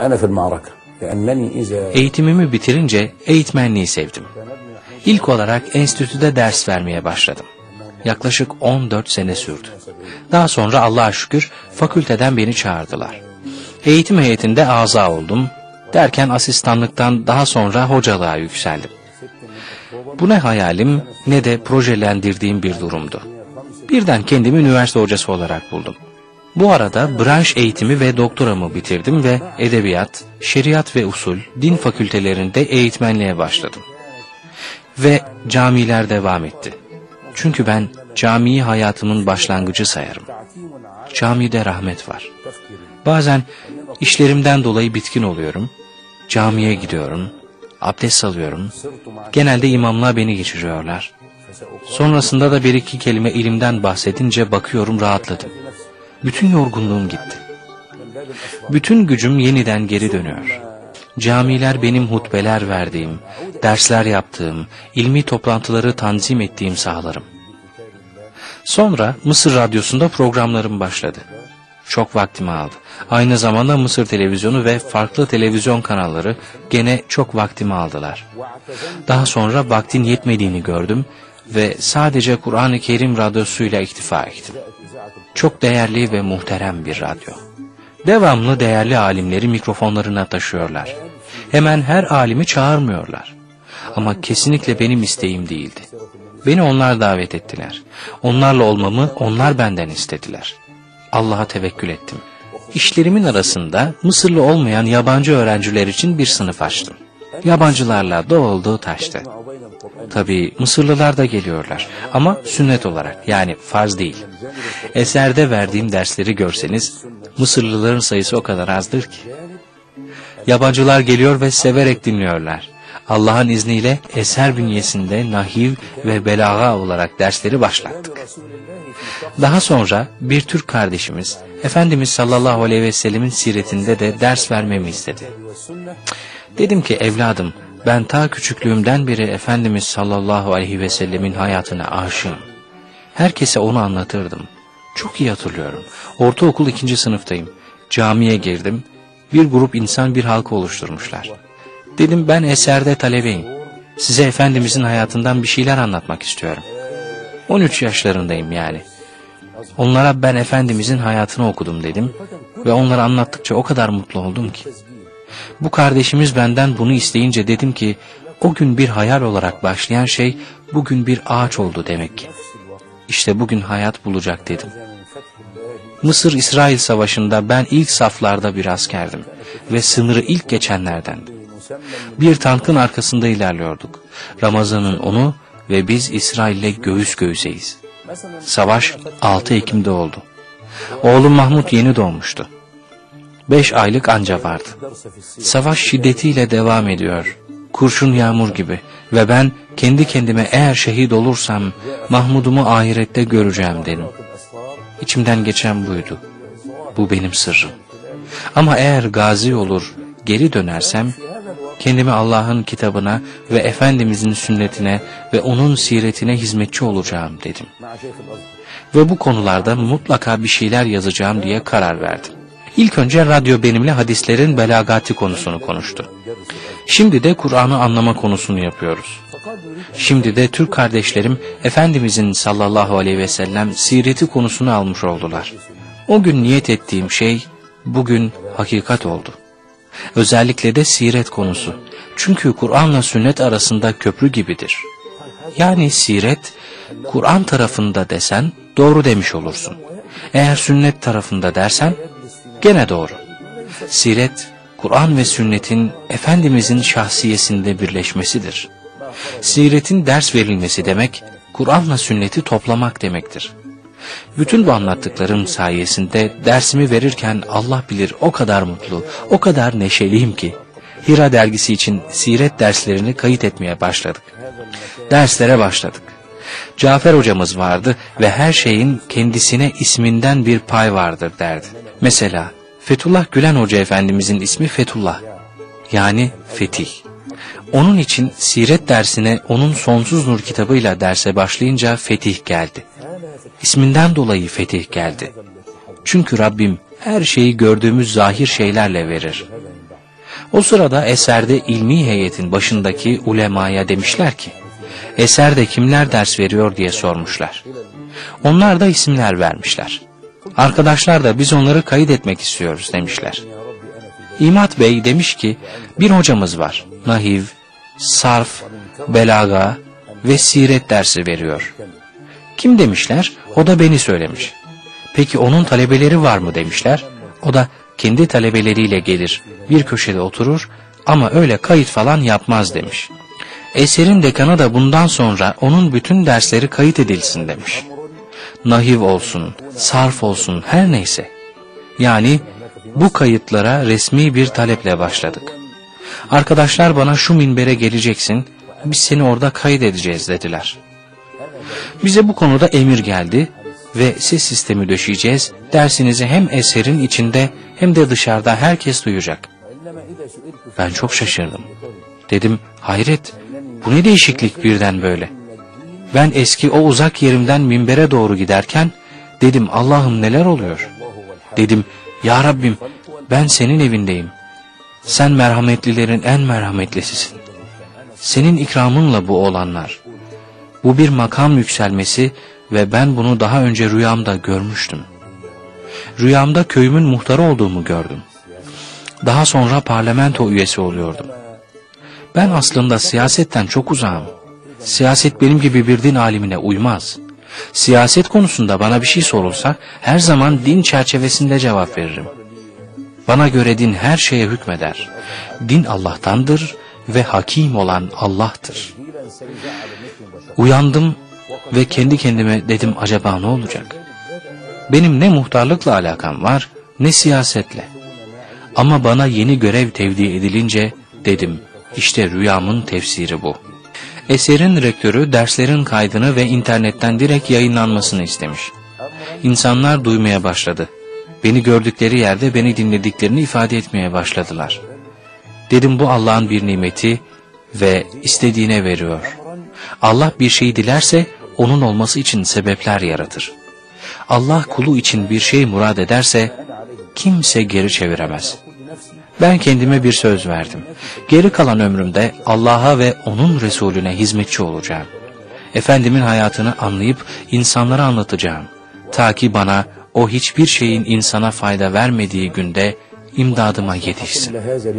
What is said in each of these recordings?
وأنا في المعركة لأنني إذا Eğitimimi bitirince eğitmenliği sevdim. İlk olarak enstitüde ders vermeye başladım. Yaklaşık 14 sene sürdü. Daha sonra Allah'a şükür fakülteden beni çağırdılar. Eğitim heyetinde azâ oldum. Derken asistanlıktan daha sonra hocalığa yükseldim. Bu ne hayalim ne de projelendirdiğim bir durumdu. Birden kendimi üniversite hocası olarak buldum. Bu arada branş eğitimi ve doktoramı bitirdim ve edebiyat, şeriat ve usul, din fakültelerinde eğitmenliğe başladım. Ve camiler devam etti. Çünkü ben camiyi hayatımın başlangıcı sayarım. Camide rahmet var. Bazen işlerimden dolayı bitkin oluyorum. Camiye gidiyorum, abdest alıyorum. Genelde imamlığa beni geçiriyorlar. Sonrasında da bir iki kelime ilimden bahsedince bakıyorum rahatladım. Bütün yorgunluğum gitti. Bütün gücüm yeniden geri dönüyor. Camiler benim hutbeler verdiğim, dersler yaptığım, ilmi toplantıları tanzim ettiğim sahalarım. Sonra Mısır Radyosu'nda programlarım başladı. Çok vaktimi aldı. Aynı zamanda Mısır televizyonu ve farklı televizyon kanalları gene çok vaktimi aldılar. Daha sonra vaktin yetmediğini gördüm ve sadece Kur'an-ı Kerim radyosuyla iktifa ettim. Çok değerli ve muhterem bir radyo. Devamlı değerli alimleri mikrofonlarına taşıyorlar. Hemen her alimi çağırmıyorlar. Ama kesinlikle benim isteğim değildi. Beni onlar davet ettiler. Onlarla olmamı onlar benden istediler. Allah'a tevekkül ettim. İşlerimin arasında Mısırlı olmayan yabancı öğrenciler için bir sınıf açtım. Yabancılarla doldu taştı. Tabii Mısırlılar da geliyorlar ama sünnet olarak, yani farz değil. Eserde verdiğim dersleri görseniz Mısırlıların sayısı o kadar azdır ki. Yabancılar geliyor ve severek dinliyorlar. Allah'ın izniyle eser bünyesinde nahiv ve belaga olarak dersleri başlattık. Daha sonra bir Türk kardeşimiz Efendimiz sallallahu aleyhi ve sellemin siretinde de ders vermemi istedi. Dedim ki evladım, ben ta küçüklüğümden beri Efendimiz sallallahu aleyhi ve sellemin hayatına aşığım. Herkese onu anlatırdım. Çok iyi hatırlıyorum. Ortaokul 2. sınıftayım. Camiye girdim. Bir grup insan bir halka oluşturmuşlar. Dedim ben eserde talebeyim. Size Efendimizin hayatından bir şeyler anlatmak istiyorum. 13 yaşlarındayım yani. Onlara ben Efendimizin hayatını okudum dedim ve onlara anlattıkça o kadar mutlu oldum ki. Bu kardeşimiz benden bunu isteyince dedim ki o gün bir hayal olarak başlayan şey bugün bir ağaç oldu demek ki. İşte bugün hayat bulacak dedim. Mısır-İsrail Savaşı'nda ben ilk saflarda bir askerdim ve sınırı ilk geçenlerdendim. Bir tankın arkasında ilerliyorduk. Ramazan'ın 10'u ve biz İsrail'le göğüs göğüseyiz. Savaş 6 Ekim'de oldu. Oğlum Mahmut yeni doğmuştu. 5 aylık anca vardı. Savaş şiddetiyle devam ediyor. Kurşun yağmur gibi ve ben kendi kendime eğer şehit olursam Mahmud'umu ahirette göreceğim dedim. İçimden geçen buydu. Bu benim sırrım. Ama eğer gazi olur, geri dönersem kendimi Allah'ın kitabına ve Efendimizin sünnetine ve onun siretine hizmetçi olacağım dedim. Ve bu konularda mutlaka bir şeyler yazacağım diye karar verdim. İlk önce radyo benimle hadislerin belagati konusunu konuştu. Şimdi de Kur'an'ı anlama konusunu yapıyoruz. Şimdi de Türk kardeşlerim Efendimizin sallallahu aleyhi ve sellem sireti konusunu almış oldular. O gün niyet ettiğim şey bugün hakikat oldu. Özellikle de siret konusu. Çünkü Kur'an'la sünnet arasında köprü gibidir. Yani siret, Kur'an tarafında desen doğru demiş olursun. Eğer sünnet tarafında dersen gene doğru. Siret, Kur'an ve sünnetin Efendimizin şahsiyesinde birleşmesidir. Siretin ders verilmesi demek, Kur'an'la sünneti toplamak demektir. Bütün bu anlattıklarım sayesinde dersimi verirken Allah bilir o kadar mutlu, o kadar neşeliyim ki, Hira dergisi için siret derslerini kayıt etmeye başladık. Derslere başladık. Cafer hocamız vardı ve her şeyin kendisine isminden bir pay vardır derdi. Mesela Fethullah Gülen Hoca Efendimizin ismi Fethullah, yani Fetih. Onun için siret dersine onun Sonsuz Nur kitabıyla derse başlayınca Fetih geldi. İsminden dolayı Fetih geldi. Çünkü Rabbim her şeyi gördüğümüz zahir şeylerle verir. O sırada eserde ilmi heyetin başındaki ulemaya demişler ki, eserde kimler ders veriyor diye sormuşlar. Onlar da isimler vermişler. Arkadaşlar da biz onları kayıt etmek istiyoruz demişler. İmat Bey demiş ki, bir hocamız var, nahiv, sarf, belaga ve siret dersi veriyor. Kim demişler? O da beni söylemiş. Peki onun talebeleri var mı demişler. O da kendi talebeleriyle gelir, bir köşede oturur ama öyle kayıt falan yapmaz demiş. Eserin dekanı da bundan sonra onun bütün dersleri kayıt edilsin demiş. Nahiv olsun, sarf olsun, her neyse. Yani bu kayıtlara resmi bir taleple başladık. Arkadaşlar bana şu minbere geleceksin, biz seni orada kayıt edeceğiz dediler. Bize bu konuda emir geldi ve ses sistemi döşeyeceğiz, dersinizi hem eserin içinde hem de dışarıda herkes duyacak. Ben çok şaşırdım. Dedim, hayret, bu ne değişiklik birden böyle. Ben eski o uzak yerimden minbere doğru giderken, dedim Allah'ım neler oluyor? Dedim, ya Rabbim ben senin evindeyim. Sen merhametlilerin en merhametlisisin. Senin ikramınla bu olanlar. Bu bir makam yükselmesi ve ben bunu daha önce rüyamda görmüştüm. Rüyamda köyümün muhtarı olduğumu gördüm. Daha sonra parlamento üyesi oluyordum. Ben aslında siyasetten çok uzağım. Siyaset benim gibi bir din alimine uymaz. Siyaset konusunda bana bir şey sorulsa her zaman din çerçevesinde cevap veririm. Bana göre din her şeye hükmeder. Din Allah'tandır ve hakim olan Allah'tır. Uyandım ve kendi kendime dedim acaba ne olacak? Benim ne muhtarlıkla alakam var ne siyasetle. Ama bana yeni görev tevdi edilince dedim işte rüyamın tefsiri bu. Eserin rektörü derslerin kaydını ve internetten direkt yayınlanmasını istemiş. İnsanlar duymaya başladı. Beni gördükleri yerde beni dinlediklerini ifade etmeye başladılar. Dedim bu Allah'ın bir nimeti ve istediğine veriyor. Allah bir şeyi dilerse onun olması için sebepler yaratır. Allah kulu için bir şey murad ederse kimse geri çeviremez. Ben kendime bir söz verdim. Geri kalan ömrümde Allah'a ve onun Resulüne hizmetçi olacağım. Efendimin hayatını anlayıp insanlara anlatacağım. Ta ki bana o hiçbir şeyin insana fayda vermediği günde imdadıma yetişsin.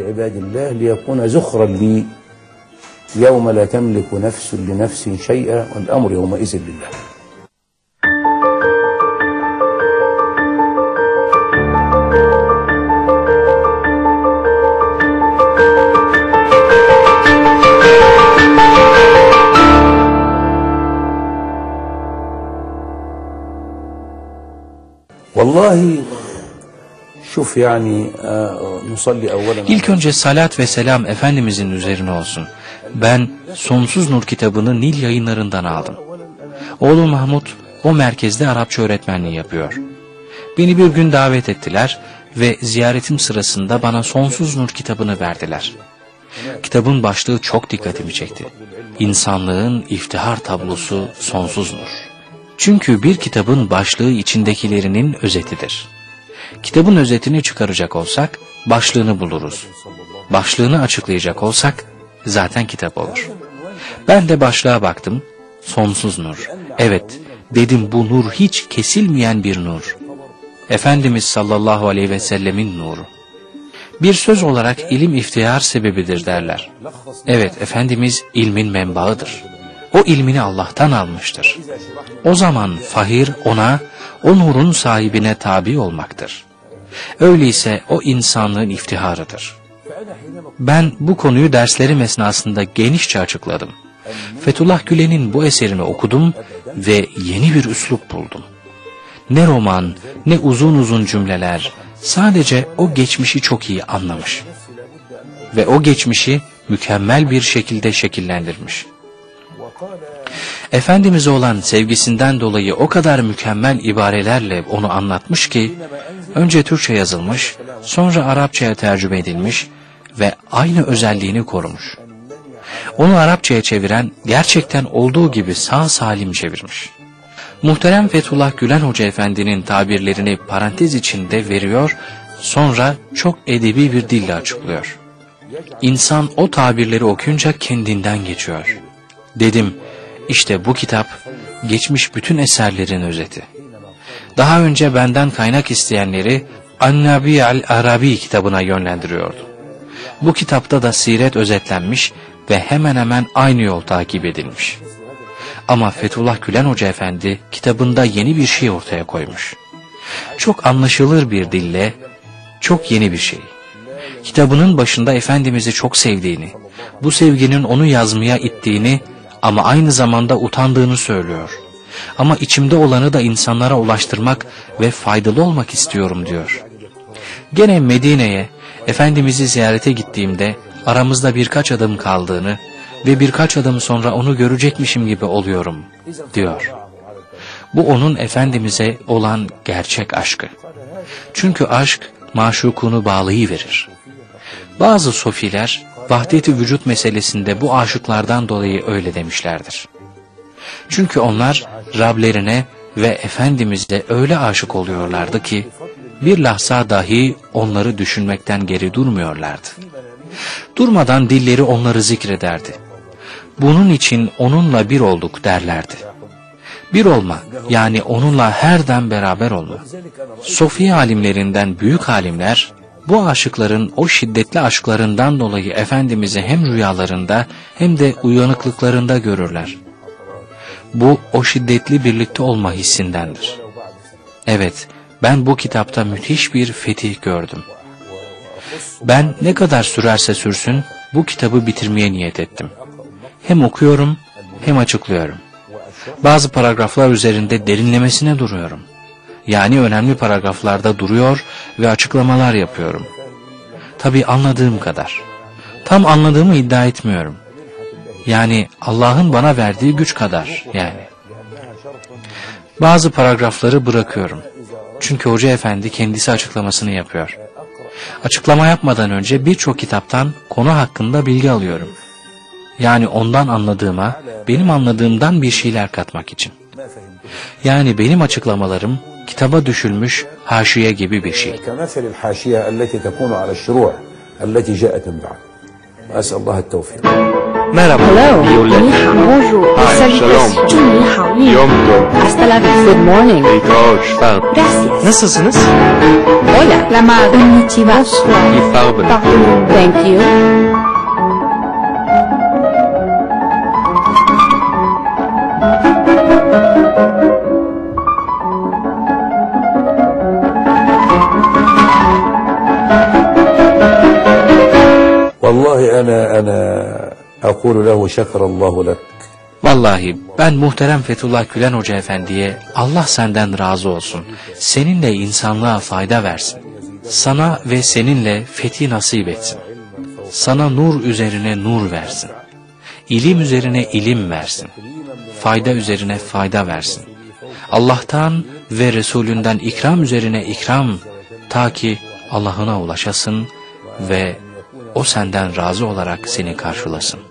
İlk önce salat ve selam Efendimizin üzerine olsun. Ben Sonsuz Nur kitabını Nil Yayınlarından aldım. Oğlum Mahmut o merkezde Arapça öğretmenliği yapıyor. Beni bir gün davet ettiler ve ziyaretim sırasında bana Sonsuz Nur kitabını verdiler. Kitabın başlığı çok dikkatimi çekti. İnsanlığın iftihar tablosu Sonsuz Nur. Çünkü bir kitabın başlığı içindekilerinin özetidir. Kitabın özetini çıkaracak olsak başlığını buluruz. Başlığını açıklayacak olsak zaten kitap olur. Ben de başlığa baktım. Sonsuz nur. Evet, dedim bu nur hiç kesilmeyen bir nur. Efendimiz sallallahu aleyhi ve sellemin nuru. Bir söz olarak ilim iftihar sebebidir derler. Evet, Efendimiz ilmin menbaıdır. O ilmini Allah'tan almıştır. O zaman fahir ona, o nurun sahibine tabi olmaktır. Öyleyse o insanlığın iftiharıdır. Ben bu konuyu derslerim esnasında genişçe açıkladım. Fethullah Gülen'in bu eserini okudum ve yeni bir üslup buldum. Ne roman, ne uzun uzun cümleler, sadece o geçmişi çok iyi anlamış. Ve o geçmişi mükemmel bir şekilde şekillendirmiş. Efendimiz'e olan sevgisinden dolayı o kadar mükemmel ibarelerle onu anlatmış ki, önce Türkçe yazılmış, sonra Arapçaya tercüme edilmiş ve aynı özelliğini korumuş. Onu Arapçaya çeviren gerçekten olduğu gibi sağ salim çevirmiş. Muhterem Fethullah Gülen Hoca Efendi'nin tabirlerini parantez içinde veriyor, sonra çok edebi bir dille açıklıyor. İnsan o tabirleri okuyunca kendinden geçiyor. Dedim, işte bu kitap geçmiş bütün eserlerin özeti. Daha önce benden kaynak isteyenleri An-Nabi al-Arabi kitabına yönlendiriyordu. Bu kitapta da siret özetlenmiş ve hemen hemen aynı yol takip edilmiş. Ama Fethullah Gülen Hoca Efendi kitabında yeni bir şey ortaya koymuş. Çok anlaşılır bir dille, çok yeni bir şey. Kitabının başında Efendimiz'i çok sevdiğini, bu sevginin onu yazmaya ittiğini ama aynı zamanda utandığını söylüyor. Ama içimde olanı da insanlara ulaştırmak ve faydalı olmak istiyorum diyor. Gene Medine'ye, Efendimiz'i ziyarete gittiğimde aramızda birkaç adım kaldığını ve birkaç adım sonra onu görecekmişim gibi oluyorum diyor. Bu onun Efendimiz'e olan gerçek aşkı. Çünkü aşk maşukunu bağlayıverir. Bazı sofiler vahdet-i vücut meselesinde bu aşıklardan dolayı öyle demişlerdir. Çünkü onlar Rablerine ve Efendimiz'e öyle aşık oluyorlardı ki bir lahza dahi onları düşünmekten geri durmuyorlardı. Durmadan dilleri onları zikrederdi. Bunun için onunla bir olduk derlerdi. Bir olma, yani onunla her dem beraber olma. Sofi alimlerinden büyük alimler, bu aşıkların o şiddetli aşklarından dolayı Efendimiz'i hem rüyalarında hem de uyanıklıklarında görürler. Bu o şiddetli birlikte olma hissindendir. Evet, ben bu kitapta müthiş bir fetih gördüm. Ben ne kadar sürerse sürsün bu kitabı bitirmeye niyet ettim. Hem okuyorum hem açıklıyorum. Bazı paragraflar üzerinde derinlemesine duruyorum. Yani önemli paragraflarda duruyor ve açıklamalar yapıyorum. Tabii anladığım kadar. Tam anladığımı iddia etmiyorum. Yani Allah'ın bana verdiği güç kadar yani. Bazı paragrafları bırakıyorum. Çünkü Hoca Efendi kendisi açıklamasını yapıyor. Açıklama yapmadan önce birçok kitaptan konu hakkında bilgi alıyorum. Yani ondan anladığıma, benim anladığımdan bir şeyler katmak için. Yani benim açıklamalarım kitaba düşülmüş haşiye gibi bir şey. Merhaba. Hello. Diyorlar. Bonjour. Hasta la vista. Good morning. Gracias. Nasılsınız? Hola. La madre. Konnichiwa. Thank you. والله أنا أقول له شكر الله لك. Vallahi ben muhterem Fethullah Gülen Hoca Efendi'ye Allah senden razı olsun. Seninle insanlığa fayda versin. Sana ve seninle fethi nasip etsin. Sana nur üzerine nur versin. İlim üzerine ilim versin. Fayda üzerine fayda versin. Allah'tan ve Resulünden ikram üzerine ikram, ta ki Allah'ına ulaşasın ve o senden razı olarak seni karşılasın.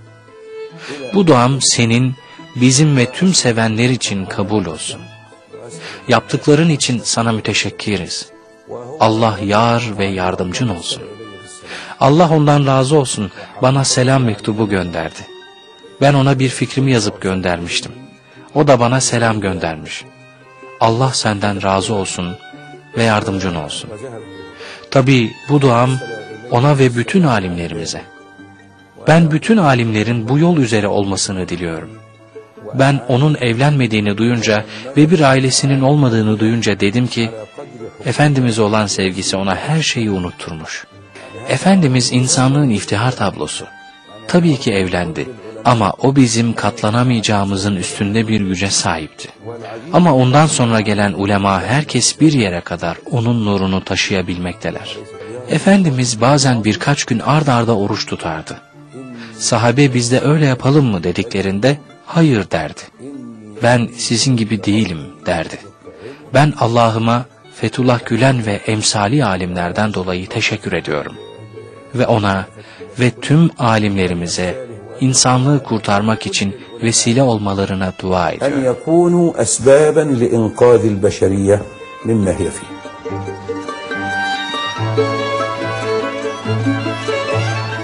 Bu duam senin, bizim ve tüm sevenler için kabul olsun. Yaptıkların için sana müteşekkiriz. Allah yar ve yardımcın olsun. Allah ondan razı olsun, bana selam mektubu gönderdi. Ben ona bir fikrimi yazıp göndermiştim. O da bana selam göndermiş. Allah senden razı olsun ve yardımcın olsun. Tabii bu duam ona ve bütün alimlerimize. Ben bütün alimlerin bu yol üzere olmasını diliyorum. Ben onun evlenmediğini duyunca ve bir ailesinin olmadığını duyunca dedim ki, Efendimiz'e olan sevgisi ona her şeyi unutturmuş. Efendimiz insanlığın iftihar tablosu. Tabii ki evlendi ama o bizim katlanamayacağımızın üstünde bir güce sahipti. Ama ondan sonra gelen ulema herkes bir yere kadar onun nurunu taşıyabilmekteler. Efendimiz bazen birkaç gün ard arda oruç tutardı. Sahabe biz de öyle yapalım mı dediklerinde hayır derdi. Ben sizin gibi değilim derdi. Ben Allah'ıma Fethullah Gülen ve emsali alimlerden dolayı teşekkür ediyorum. Ve ona ve tüm alimlerimize insanlığı kurtarmak için vesile olmalarına dua ediyorum. أن يكونوا أسبابا لإنقاذ البشرية مما هي فيه.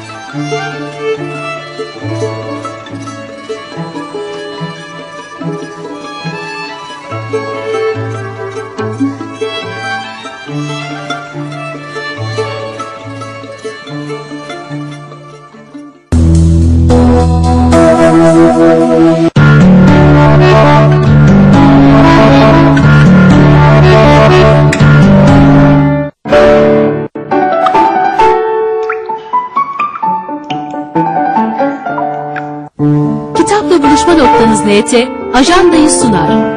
buluşma noktanız NT ajandayı sunar.